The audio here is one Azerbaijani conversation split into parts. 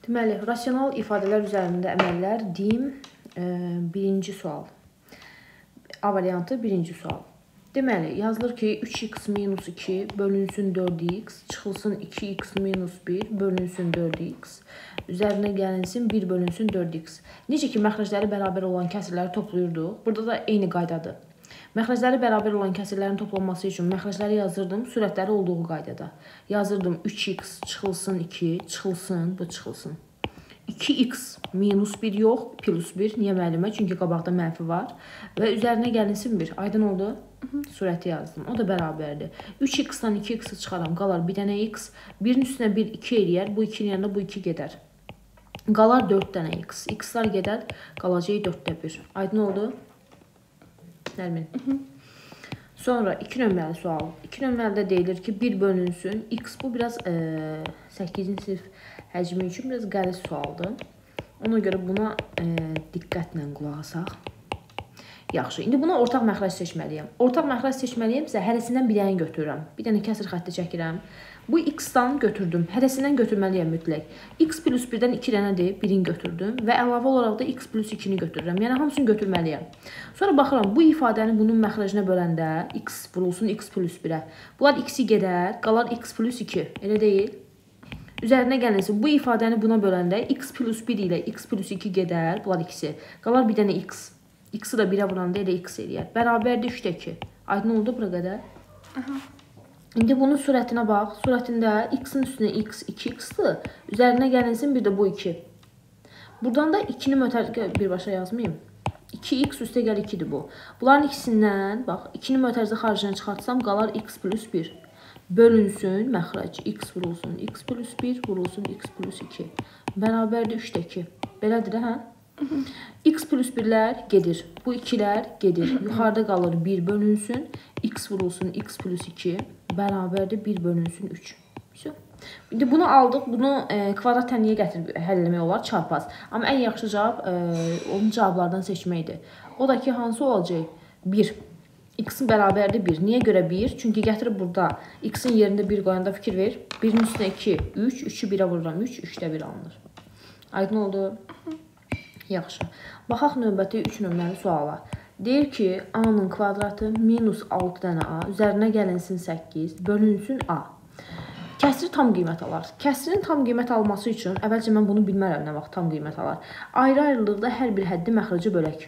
Deməli, rasional ifadələr üzərində əməllər deyim, birinci sual. A variantı birinci sual. Deməli, yazılır ki, 3x minus 2 bölünsün 4x, çıxılsın 2x minus 1 bölünsün 4x, üzərinə gəlinsin 1 bölünsün 4x. Necə ki, məxrəcləri bərabər olan kəsirləri toplayırdıq, burada da eyni qaydadır. Məxrəcləri bərabər olan kəsirlərin toplanması üçün məxrəcləri yazırdım, sürətləri olduğu qaydada. Yazırdım 3x çıxılsın 2, çıxılsın, bu çıxılsın. 2x minus 1 yox, plus 1. Niyə müəllimə? Çünki qabaqda mənfi var. Və üzərinə gəlinsin 1. Aydın oldu? Surəti yazdım. O da bərabərdir. 3x-dan 2x-i çıxaram. Qalar bir dənə x. 1-in üstünə 1, 2 eləyər. Bu 2-nin yanında bu 2 gedər. Qalar 4 dənə x. X-lar gedər. Qalacaq 4-də 1. Aydın oldu? Nərmin. Sonra 2 nömrəli sual. 2 nömrəlidə deyilir ki, 1 bölünsün. X bu biraz 8-ci sinif həcmi üçün biraz qəliz sualdır. Ona görə buna diqqətlə qulaq asaq. Yaxşı, indi buna ortaq məxrəc seçməliyəm. Ortaq məxrəc seçməliyəmsə, hərəsindən bir dənə götürürəm. Bir dənə kəsr xətti çəkirəm. Bu x-dan götürdüm. Hərəsindən götürməliyəm mütləq. X plus 1-dən 2 dənədir, birini götürdüm və əlavə olaraq da x plus 2-ni götürürəm. Yəni, hamısını götürməliyəm. Sonra baxıram, bu ifadəni bunun məxrəcinə böləndə x vurulsun x plus 1-ə. Bunlar x-i gedər, qalar x plus 2. Elə deyil? Üzərinə gəlinsin, bu ifadəni buna böləndə x plus 1 ilə x plus 2 gedər, bunlar ikisi. Qalar bir dənə x. X-i da 1-ə vuranda elə x eləyər. Bərabərdir 3-də 2. Aydın oldu bura qədər? Aha. İndi bunun sürətinə bax. Sürətində x-in üstünə x 2x-dır. Üzərinə gəlinsin bir də bu 2. Buradan da 2-ni mötərizə birbaşa yazmayayım. 2x üstə gəl 2-dir bu. Bunların ikisindən, bax, 2-ni mötərizə xaricdən çıxartsam, qalar x plus 1. Bölünsün, məxrəc, x vurulsun, x plus 1 vurulsun, x plus 2. Bərabərdir 3-də 2. Belədir, hə? X plus 1-lər gedir, bu 2-lər gedir. Yuxarıda qalır 1 bölünsün, x vurulsun, x plus 2. Bərabərdir 1 bölünsün 3. İndi bunu aldıq, bunu kvadrat tənliyə gətirib həll eləmək olar, çarpaz. Amma ən yaxşı cavab onun cavablardan seçməkdir. O da ki, hansı olacaq? 1. X-in bərabərdir 1. Niyə görə 1? Çünki gətirib burada x-in yerində 1 qoyanda fikir ver. 1-in üstünə 2, 3, 3-ü 1-ə vururam, 3, 3-də 1 alınır. Aydın oldu? Yaxşı. Baxaq növbəti 3 nömrəli suala. Deyir ki, a-nın kvadratı minus 6 dənə a, üzərinə gəlinsin 8, bölünsün a. Kəsri tam qiymət alar. Kəsrin tam qiymət alması üçün, əvvəlcə mən bunu bilmərəm nə vaxt tam qiymət alar. Ayrı-ayrılıqda hər bir həddi məxrəcə bölək.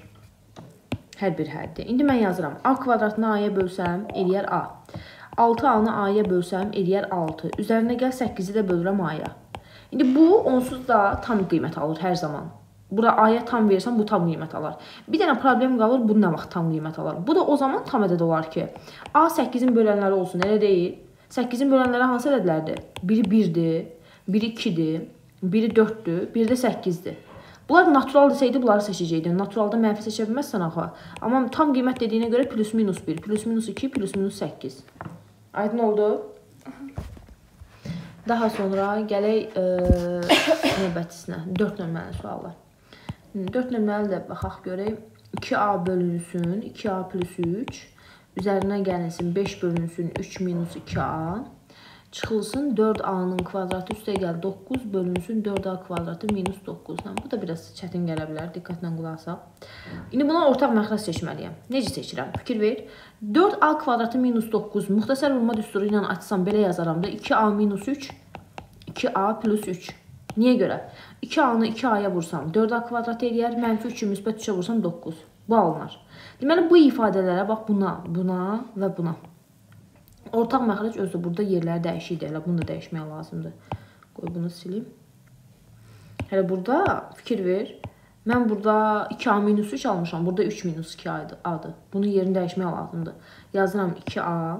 Hər bir həddi. İndi mən yazıram. A kvadratını a-ya bölsəm, eləyər a. 6a-nı a-ya bölsəm, eləyər 6. Üzərinə gəl 8-i də bölürəm a-ya. İndi bu onsuz da tam qiymət alır hər zaman. Bura a-ya tam versəm, bu tam qiymət alar. Bir dənə problem qalır, bu nə vaxt tam qiymət alar. Bu da o zaman tam ədəd olar ki, a 8-in bölənləri olsun, elə deyil. 8-in bölənləri hansı ədədlərdir? Biri 1-dir, biri 2-dir, biri 4-dür, biri də 8-dir. Bunlar natural desəydi, bunları seçəcəkdim. Naturalda mənfi seçə bilməzsən axı. Amma tam qiymət dediyinə görə plus minus 1, plus minus 2, plus minus 8. Aydın oldu? Daha sonra gələk növbətisinə, 4 nömrəli suallar. 4 nömrəli də baxaq görək. 2a bölünsün, 2a plus 3. Üzərinə gəlinsin 5 bölünsün 3 minus 2a. Çıxılsın 4a-nın kvadratı üstə gəl 9 bölünsün 4a kvadratı minus 9-dan. Bu da biraz çətin gələ bilər. Diqqətlə qulaq asaq. İndi buna ortaq məxrəc seçməliyəm. Necə seçirəm? Fikir ver. 4a kvadratı minus 9 müxtəsər vurma düsturu ilə açsam belə yazaram da 2a minus 3 2a plus 3. Niyə görə? 2a-nı 2a-ya vursam 4a kvadrat eləyər. Mənfi 3-ü müsbət 3-ə vursam 9. Bu alınır. Deməli, bu ifadələrə bax buna, buna və buna. Ortaq məxrəc özü burada yerləri dəyişikdir. Hələ bunu da dəyişmək lazımdır. Qoy bunu silim. Hələ burada fikir ver. Mən burada 2a minus 3 almışam. Burada 3 minus 2 adır. Bunun yerini dəyişmək lazımdır. Yazıram 2a.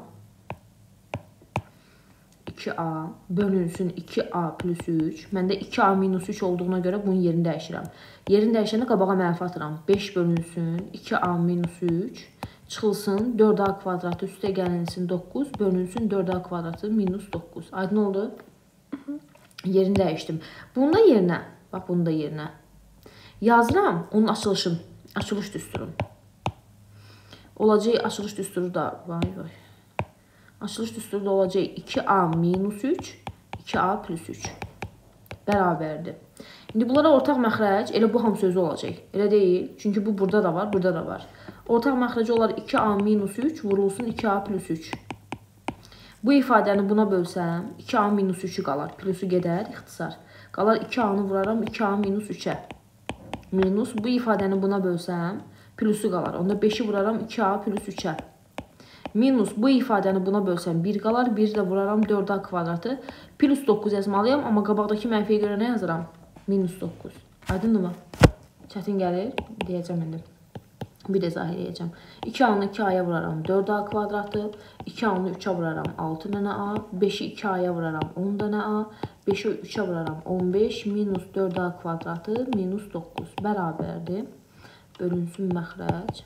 2a bölünsün 2a plus 3. Məndə 2a minus 3 olduğuna görə bunun yerini dəyişirəm. Yerini dəyişəndə qabağa mənfi atıram. 5 bölünsün 2a minus 3. Çıxılsın 4a kvadratı üstə gəlinsin 9. Bölünsün 4a kvadratı minus 9. Aydın oldu? Yerini dəyişdim. Bunun da yerinə, bax bunun da yerinə. Yazıram onun açılışın, açılış düsturum. Olacaq açılış düsturu da, vay vay. Açılış düsturu da olacaq 2a minus 3, 2a plus 3. Bərabərdir. İndi bunlara ortaq məxrəc elə bu hamısı özü olacaq. Elə deyil. Çünki bu burada da var, burada da var. Ortaq məxrəci olar 2a minus 3 vurulsun 2a plus 3. Bu ifadəni buna bölsəm 2a minus 3'ü qalar. Plusu gedər, ixtisar. Qalar 2a-nı vuraram 2a minus 3'ə. Minus bu ifadəni buna bölsəm plusu qalar. Onda 5'i vuraram 2a plus 3'ə. Minus bu ifadəni buna bölsəm 1 qalar. 1 də vuraram 4a kvadratı. Plus 9 yazmalıyam. Amma qabaqdakı mənfiyə görə nə yazıram? Minus 9. Aydındır mı? Çətin gəlir. Deyəcəm indi. Bir də izah edəcəm. 2a-nı 2a-ya vuraram 4a kvadratı. 2a-nı 3'ə vuraram 6 dənə a. 5'i 2a-ya vuraram 10 dənə a. 5'i 3'ə vuraram 15. Minus 4a kvadratı minus 9. Bərabərdir. Bölünsün məxrəc.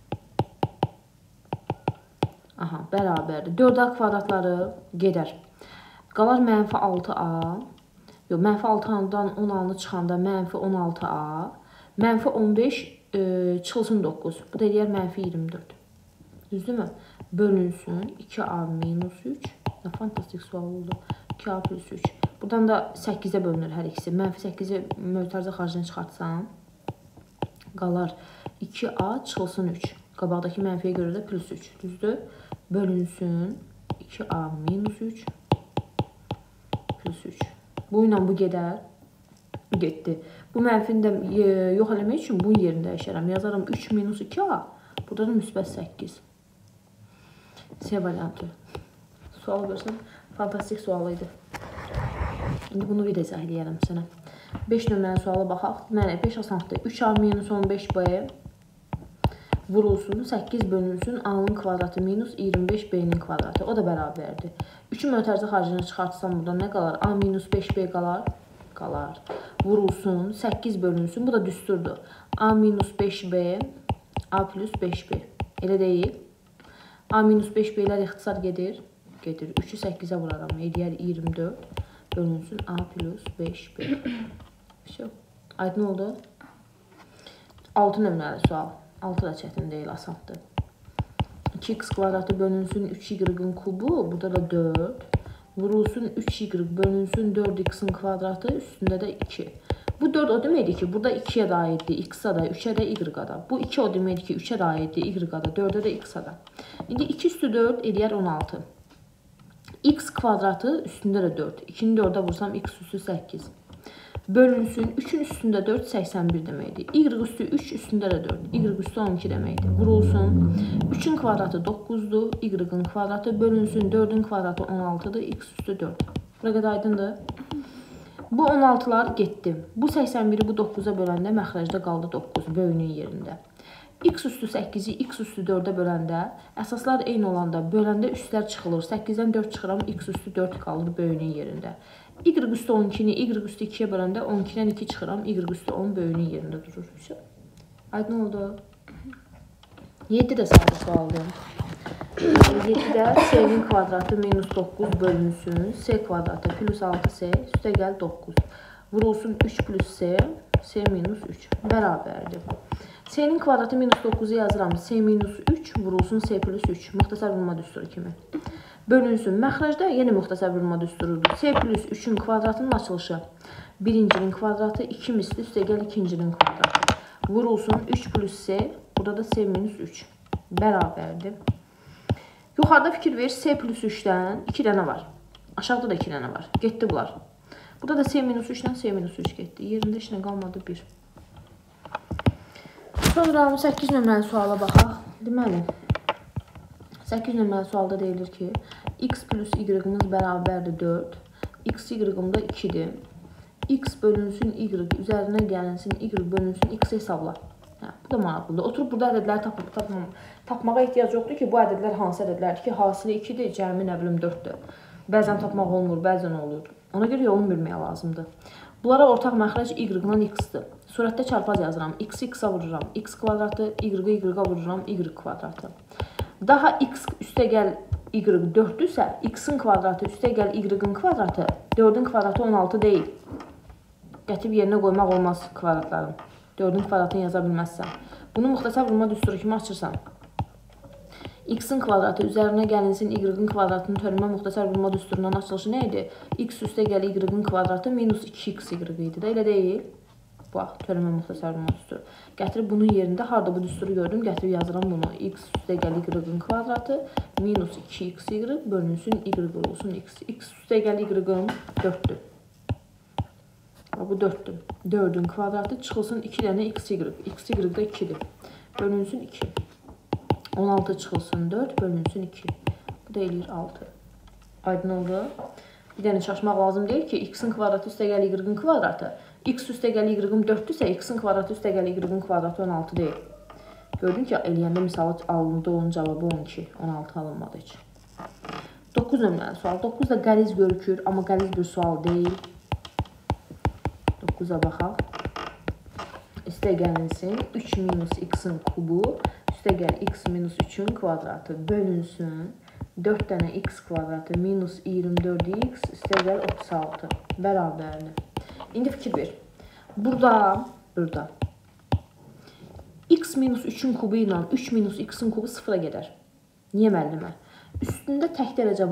Aha, bərabərdir. 4a kvadratları gedər. Qalar mənfi 6a. Yox, mənfi 6-dan 10-alını çıxanda mənfi 16a. Mənfi 15 çıxılsın 9. Bu da deyər mənfi 24. Düzdürmü? Bölünsün 2a minus 3. Nə fantastik sual oldu. 2a plus 3. Buradan da 8'ə bölünür hər ikisi. Mənfi 8'i mötərizə xaricini çıxartsam. Qalar 2a çıxılsın 3. Qabaqdakı mənfiyə görə də plus 3. Düzdür? Bölünsün 2a minus 3 plus 3. Bu ilə bu gedər. Getdi. Bu mənfini də yox eləmək üçün bunun yerini dəyişərəm. Yazaram 3 minus 2a. Burada da müsbət 8. C variantı. Sual görsən, fantastik sual idi. İndi bunu bir də izah edəyərəm sənə. 5 nömrəli suala baxaq. Deməli, 5 asandır. 3a minus 15b vurulsun, 8 bölünsün, a-nın kvadratı minus 25b-nin kvadratı. O da bərabərdir. 3'ü mötərizə xaricini çıxartsam buradan nə qalar? A minus 5b qalar. Qalar. Vurulsun, 8 bölünsün. Bu da düsturdur. A minus 5b, a plus 5b. Elə deyil. A minus 5b'lər ixtisar gedir. Gedir. 3'ü 8'ə vuraram. Edər 24. Bölünsün, a plus 5b. Aydın oldu. 6 nömrəli sual. 6 da çətin deyil, asandır. 2x kvadratı bölünsün 3y-ın kubu, burada da 4. Vurulsun 3y bölünsün 4x-in kvadratı, üstündə də 2. Bu 4 o deməkdir ki, burada 2'yə də aiddir, x-a da, 3'ə də, y-a da. Bu 2 o deməkdir ki, 3'ə də aiddir, y-a da, 4'ə də, x-a da. İndi 2 üstü 4 eləyər 16. X kvadratı üstündə də 4. 2'ni 4'ə vursam x üstü 8. Bölünsün 3'ün üstündə 4 81 deməkdir. Y üstü 3 üstündə də 4. Y üstü 12 deməkdir. Vurulsun 3'ün kvadratı 9'dur. Y-ın kvadratı bölünsün 4'ün kvadratı 16'dır. X üstü 4. Bura qədər aydındır. Bu 16'lar getdi. Bu 81'i bu 9'a böləndə məxrəcdə qaldı 9 böyünün yerində. X üstü 8'i x üstü 4'ə böləndə əsaslar eyni olanda böləndə üstlər çıxılır. 8'dən 4 çıxıram, x üstü 4 qalır böyünün yerində. Y üstü 12'ni y üstü 2'yə böləndə 12'dən 2 çıxıram, y üstü 10 böyünün yerində durur. Aydın oldu. 7 də sadə sualdır. 7'də c'nin kvadratı minus 9 bölünsün, c kvadratı plus 6c üstə gəl 9. Vurulsun 3 plus c minus 3 bərabərdir. C'nin kvadratı minus 9'u yazıram. C minus 3 vurulsun C plus 3. Müxtəsər vurma düsturu kimi. Bölünsün. Məxrəcdə yenə müxtəsər vurma düsturudur. C plus 3'ün kvadratının açılışı. Birincinin kvadratı 2 misli üstə gəl ikincinin kvadratı. Vurulsun 3 plus C. Burada da C minus 3. Bərabərdir. Yuxarıda fikir ver. C plus 3'dən 2 dənə var. Aşağıda da 2 dənə var. Getdi bunlar. Burada da C minus 3'dən C minus 3 getdi. Yerində heç nə qalmadı 1. Sonra 8 nömrəli suala baxaq. Deməli, 8 nömrəli sualda deyilir ki, x plus y-ımız bərabərdir 4. X y-ımda 2'dir. X bölünsün y üzərinə gəlinsin, y bölünsün x hesabla. Bu da maraqlıdır. Oturub burada ədədləri tapmağa ehtiyac yoxdur ki, bu ədədlər hansı ədədlərdir ki, hasili 2'dir, cəmi nə bilim 4'dür. Bəzən tapmaq olmur, bəzən olur. Ona görə yolunu bilməyə lazımdır. Bunlara ortaq məxrəc y-dan x-dir. Surətdə çarpaz yazıram. X x-a vururam. X kvadratı, y-a vururam. Y kvadratı. Daha x üstə gəl y 4'dürsə, x-in kvadratı üstə gəl y-ın kvadratı, 4'ün kvadratı 16 deyil. Gətib yerinə qoymaq olmaz kvadratların. 4'ün kvadratını yaza bilməzsən. Bunu müxtəsər vurma düsturu kimi açırsan. X-in kvadratı üzərinə gəlinsin y-ın kvadratının törünmə müxtəsər vurma düsturundan açılışı nə idi? X üstə gəl y-ın kvadratı minus 2x y idi də, elə deyil. Bax, törəmə müxtəsər vurma düsturu. Gətirib bunun yerində harda bu düsturu gördüm, gətirib yazıram bunu. X üstəgəl y-ın kvadratı minus 2xy bölünsün y olsun x. X üstəgəl y-ım 4'dür. Bu 4'dür. 4'ün kvadratı çıxılsın 2 dənə xy. Xy da 2'dir. Bölünsün 2. 16 çıxılsın 4 bölünsün 2. Bu da eləyir 6. Aydın oldu. Bir dənə çalışmaq lazım deyil ki, x-in kvadratı üstəgəl y-ın kvadratı. X üstəgəl y-ım 4'dürsə, x-in kvadratı üstəgəl y-ın kvadratı 16 deyil. Gördün ki, eləyəndə misalı alındı, onun cavabı 12. 16 alınmadı heç. 9 nömrəli sual. 9 da qəliz görükür, amma qəliz bir sual deyil. 9'a baxaq. Üstəgəlinsin 3 minus x-in kubu üstəgəl x minus 3'ün kvadratı bölünsün 4 dənə x kvadratı minus 24x üstəgəl 36 bərabərdir. İndi fikir ver. Burada x minus 3'ün kubu ilə 3 minus x-in kubu sıfıra gedər. Niyə müəllimə? Üstündə tək dərəcə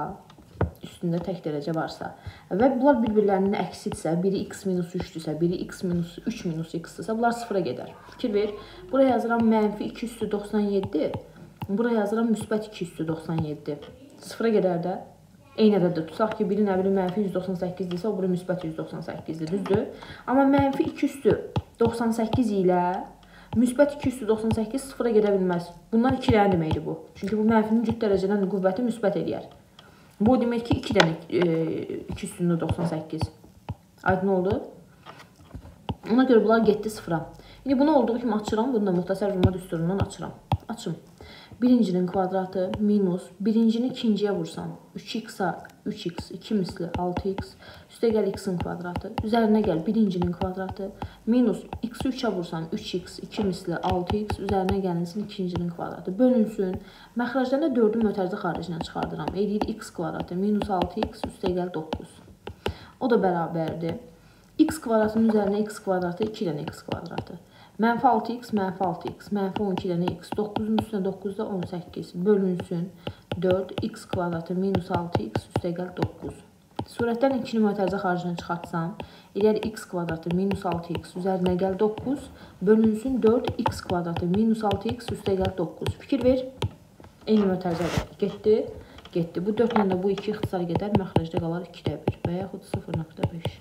varsa və bunlar bir-birlərinin əksidirsə, biri x minus 3'dürsə, biri x minus 3 minus x-dürsə, bunlar sıfıra gedər. Fikir ver. Buraya yazıram mənfi 2 üstü 97. Buraya yazıram müsbət 2 üstü 97. Sıfıra gedər də. Eyni ədədə tutsaq ki, biri nə bilir mənfi 198-dirsə, o biri müsbət 198-dir, düzdür? Amma mənfi 2 üstü 98 ilə müsbət 2 üstü 98 sıfıra gedə bilməz. Bunlar 2 dənə deməkdir bu. Çünki bu mənfinin cüt dərəcədən qüvvəti müsbət eləyər. Bu demək ki, 2 dənə 2 üstündə 98. Aydın oldu. Ona görə bunlar getdi sıfıra. İndi bunu olduğu kimi açıram. Bunu da müxtəsər vurma düsturundan açıram. Açım. Birincinin kvadratı minus birincini ikinciyə vursam 3x-a 3x 2 misli 6x üstəgəl x-in kvadratı üzərinə gəl birincinin kvadratı minus x-i 3'ə vursam 3x 2 misli 6x üzərinə gəlinsin ikincinin kvadratı bölünsün. Məxrəcdən də 4'ün mötərizə xaricinə çıxardıram. Eləyir x kvadratı minus 6x üstəgəl 9. O da bərabərdir. X kvadratının üzərinə x kvadratı 2 dənə x kvadratı. Mənfi 6x, mənfi 6x, mənfi 12 dənə x, 9'un üstünə 9 da 18 bölünsün 4, x kvadratı minus 6x üstəgəl 9. Surətdən 2'ni mötərizə xaricinə çıxartsam, eləyər x kvadratı minus 6x üzərinə gəl 9 bölünsün 4, x kvadratı minus 6x üstəgəl 9. Fikir ver, eyni mötərizədə getdi, getdi. Bu 4 ilə də bu 2 ixtisar gedər, məxrəcdə qalar 2'də 1 və yaxud 0.5.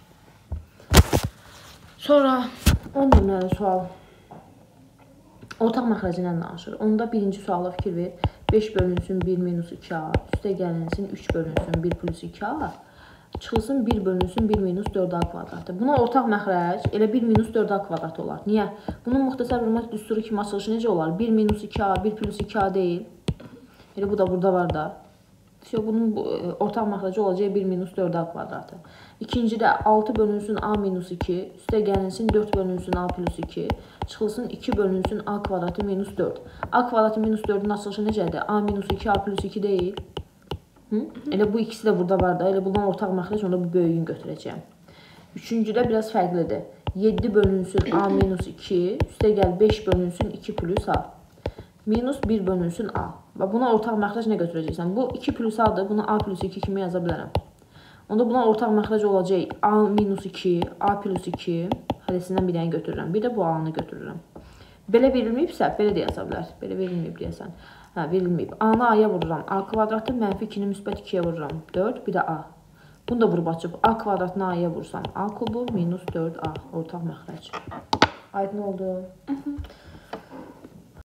Sonra 10 nömrəli sual. Ortaq məxrəcindən danışır. Onda birinci suala fikir ver. 5 bölünsün 1 minus 2a üstə gəlinsin 3 bölünsün 1 plus 2a çıxılsın 1 bölünsün 1 minus 4a kvadratı. Buna ortaq məxrəc elə 1 minus 4a kvadratı olar. Niyə? Bunun müxtəsər vurma düsturu kimi açılışı necə olar? 1 minus 2a 1 plus 2a deyil. Elə bu da burada var da. Bunun ortaq məxrəci olacaq 1 minus 4a kvadratı. İkincidə 6 bölünsün a minus 2 üstə gəlinsin 4 bölünsün a plus 2 çıxılsın 2 bölünsün a kvadratı minus 4. A kvadratı minus 4'ün açılışı necədir? A minus 2 a plus 2 deyil. Elə bu ikisi də burada var da. Elə bundan ortaq məxrəc, onda bu böyüyünü götürəcəyim. Üçüncüdə biraz fərqlidir. 7 bölünsün a minus 2 üstə gəl 5 bölünsün 2 plus a. Minus 1 bölünsün a. Və buna ortaq məxrəc nə götürəcəksən? Bu 2 plus a-dır. Bunu a plus 2 kimi yaza bilərəm. Onda buna ortaq məxrəc olacaq a minus 2, a plus 2 hədəsindən bir dənə götürürəm. Bir də bu a-nı götürürəm. Belə verilməyibsə, belə də yaza bilər. Belə verilməyib deyəsən. Hə, verilməyib. A-nı a-ya vururam. A kvadratı mənfi 2'ni müsbət 2'yə vururam. 4, bir də a. Bunu da vurub açıb. A kvadratını a-ya vursam. A kubu minus 4a. Ortaq məxrəc. Aydın oldu.